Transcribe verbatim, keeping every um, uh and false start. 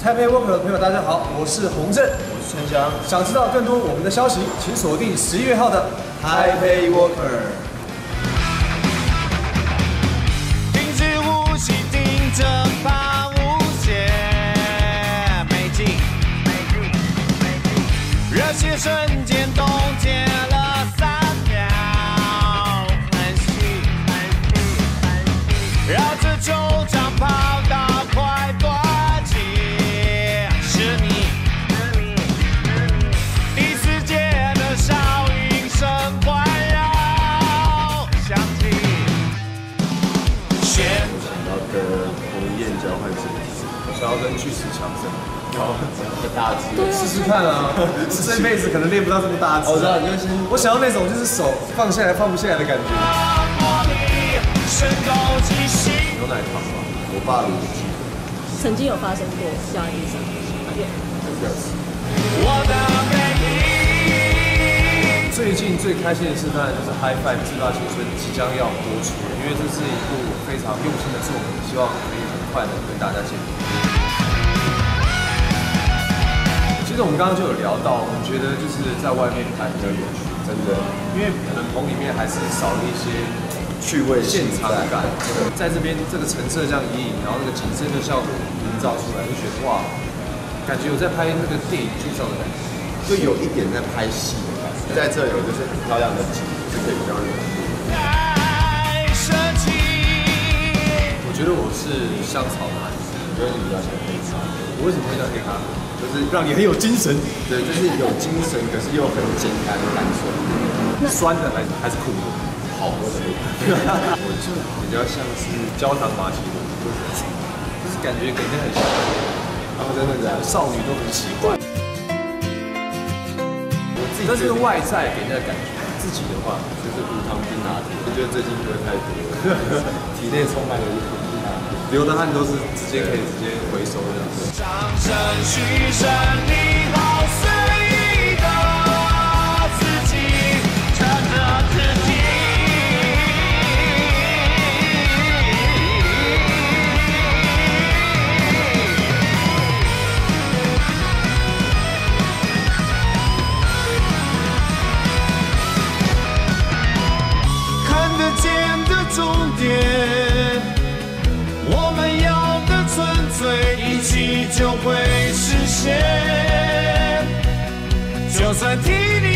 Taipei Walker 的朋友，大家好，我是洪正，我是陈翔。想知道更多我们的消息，请锁定十一月号的 Taipei Walker。 停止呼吸，盯着抛物线，美景，美景，美景，热血瞬间冻结了三秒，很细，很细，很细，绕着球场跑到快断气，是你，是你，是你，第四届的少音声环绕响起。 想要跟彭于晏交换身体， 我想要跟巨石强森， 很大只， 试试看啊！这辈子可能练不到这么大只。 我知道，你就先， 我想要那种就是手放下来放不下来的感觉。牛奶糖吧， 我爸卤鸡， 曾经有发生过这样的意思。 不要吃。 最近最开心的事当然就是《High Five 自发青春》即将要播出，因为这是一部非常用心的作品，希望可以很快的跟大家见面。其实我们刚刚就有聊到，我们觉得就是在外面拍比较有趣， 真的， 因为可能棚里面还是少了一些趣味现性场感。在这边这个橙色这样一影，然后那个景深的效果营造出来，就觉得哇，感觉有在拍那个电影剧照的感觉， 就有一点在拍戏的感觉。在这有就是很漂亮的景，是可以让人。 我觉得我是香草男， 我觉得你比较像黑茶， 我为什么会叫黑咖啡？就是让你很有精神， 对，就是有精神，可是又很简单单纯， 酸的还是还是苦的， 好喝的味道。我就比较像是焦糖玛奇朵，就是感觉跟人家很像， 然后真的假的？ 少女都很喜欢。但是外在给人家的感觉，自己的话就是无糖冰拿铁，我觉得最近喝太多了，体内充满了无糖冰拿铁， 流的汗都是直接可以直接回收这样子。 掌声嘘声，你好随意的自己，趁着自己。看得见的终点，我们要的纯粹，一起就会实现。就算体力